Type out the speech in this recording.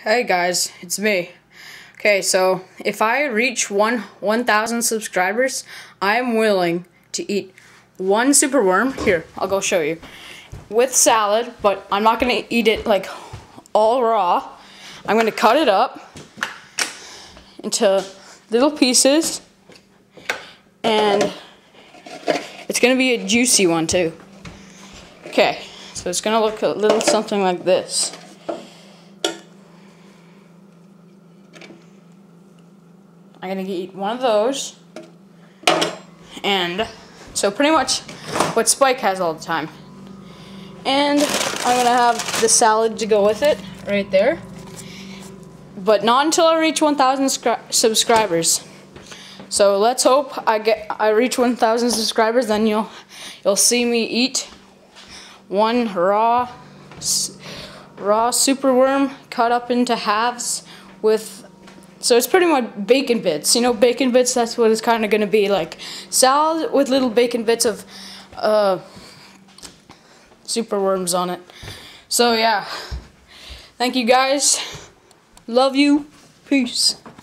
Hey guys, it's me. Okay, so if I reach 1,000 subscribers, I am willing to eat one superworm. Here, I'll go show you. With salad, but I'm not gonna eat it like all raw. I'm gonna cut it up into little pieces, and it's gonna be a juicy one too. Okay, so it's gonna look a little something like this. I'm gonna eat one of those, and so pretty much what Spike has all the time. And I'm gonna have the salad to go with it right there, but not until I reach 1,000 subscribers. So let's hope I reach 1,000 subscribers. Then you'll see me eat one raw superworm cut up into halves with. So it's pretty much bacon bits. You know, bacon bits, that's what it's kind of going to be like. Salad with little bacon bits of superworms on it. So yeah, thank you guys. Love you. Peace.